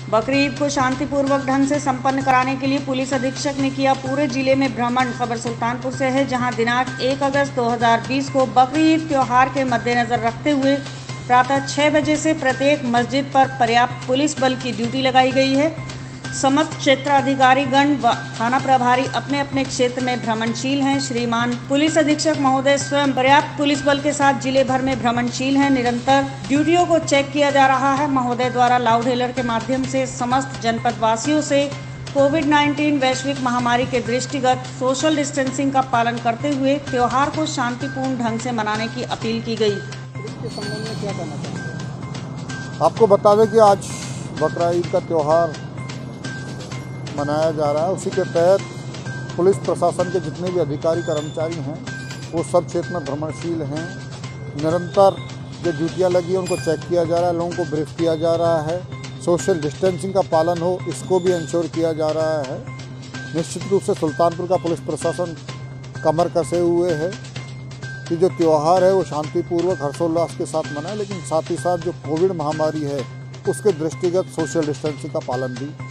बकरी ईद को शांतिपूर्वक ढंग से संपन्न कराने के लिए पुलिस अधीक्षक ने किया पूरे जिले में भ्रमण। खबर सुल्तानपुर से है, जहां दिनांक 1 अगस्त 2020 को बकरी ईद त्योहार के मद्देनजर रखते हुए प्रातः 6 बजे से प्रत्येक मस्जिद पर पर्याप्त पुलिस बल की ड्यूटी लगाई गई है। समस्त क्षेत्राधिकारीगण व थाना प्रभारी अपने अपने क्षेत्र में भ्रमणशील हैं। श्रीमान पुलिस अधीक्षक महोदय स्वयं पर्याप्त पुलिस बल के साथ जिले भर में भ्रमणशील हैं। निरंतर ड्यूटियों को चेक किया जा रहा है। महोदय द्वारा लाउड हेलर के माध्यम से समस्त जनपद वासियों से कोविड-19 वैश्विक महामारी के दृष्टिगत सोशल डिस्टेंसिंग का पालन करते हुए त्योहार को शांतिपूर्ण ढंग से मनाने की अपील की गई। इसके संबंध में क्या कहना चाहते हैं? आपको बता दें कि आज बकरा ईद का त्यौहार मनाया जा रहा है। उसी के तहत पुलिस प्रशासन के जितने भी अधिकारी कर्मचारी हैं वो सब क्षेत्र में भ्रमणशील हैं। निरंतर जो ड्यूटियाँ लगी हैं उनको चेक किया जा रहा है, लोगों को ब्रीफ किया जा रहा है, सोशल डिस्टेंसिंग का पालन हो इसको भी इंश्योर किया जा रहा है। निश्चित रूप से सुल्तानपुर का पुलिस प्रशासन कमर कसे हुए है कि जो त्यौहार है वो शांतिपूर्वक हर्षोल्लास के साथ मनाए, लेकिन साथ ही साथ जो कोविड महामारी है उसके दृष्टिगत सोशल डिस्टेंसिंग का पालन भी